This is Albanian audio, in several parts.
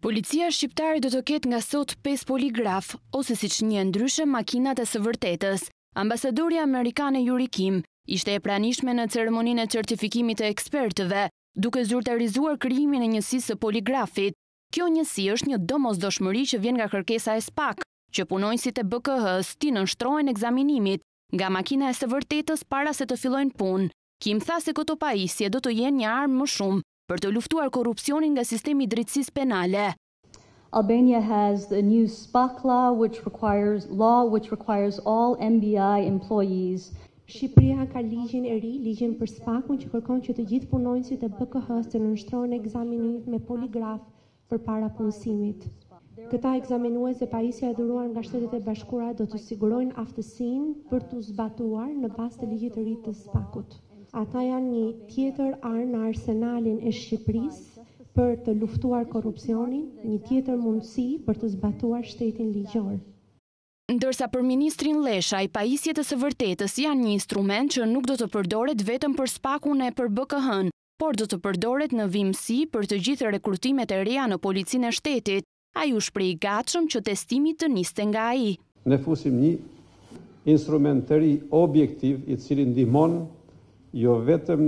Policia shqiptare do të ketë nga sot 5 poligraf, ose siç njihen ndryshe makinat e së vërtetës. Ambasadori amerikane Yuri Kim ishte e pranishme në ceremoninë e certifikimit të ekspertëve, duke zyrtarizuar krijimin e njësisë së poligrafit. Kjo njësi është një domosdoshmëri që vjen nga kërkesa e SPAK, që punonjësit e BKH-s ti nënshtrohen ekzaminimit nga makina e së vërtetës para se të fillojnë punë. Kim tha se këto pajisje do të jenë një armë më shumë për të luftuar korrupsionin nga sistemi i drejtësisë penale. Albania has the new SPAC law which requires all MBI employees. Shqipëria ka ligjin e ri, ligjin për SPAC-un që kërkon që të gjithë punonjësit e BKH-s të nënshtrohen ekzaminimit me poligraf përpara punësimit. Këta ekzaminues e pajisja e dhuruar nga Shtetet e Bashkuara do të sigurojnë aftësinë për të zbatuar në bazë të ligjit të ri të SPAC-ut. Ata janë një tjetër armë në arsenalin e Shqipërisë për të luftuar korrupsionin, një tjetër mundësi për të zbatuar shtetin ligjor. Ndërsa për ministrin Leshaj, pajisjet e së vërtetës janë një instrument që nuk do të përdoret vetëm për SPAK-un e për BKH-n, por do të përdoret në vimësi për të gjithë rekrutimet e reja në policinë e shtetit. Ai u shpreh i gatshëm që testimi të niste nga ai. Ne fusim një instrument të ri objektiv i cili ndihmon jo vetëm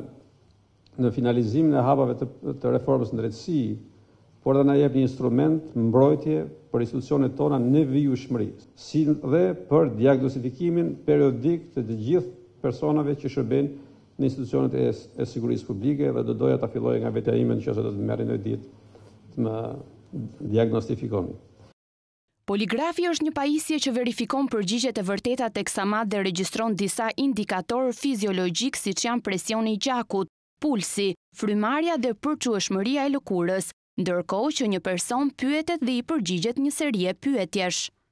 në finalizimin e hapave të reformës në drejtësi, por dhe na jep një instrument mbrojtje për institucionet tona në vijueshmëri, si dhe për diagnostifikimin periodik të gjithë personave që shërbejnë në institucionet e sigurisë publike, dhe do doja ta filloj nga vetja ime nëse do të merrni në ditë të më diagnostifikoni. Poligrafi është një pajisje që verifikon përgjigjet e vërteta tek samat dhe regjistron disa indikatorë fiziologjik siç janë presioni i gjakut, pulsi, frymarrja dhe përçueshmëria e lëkurës, ndërkohë që një person pyetet dhe i përgjigjet një serie pyetjesh.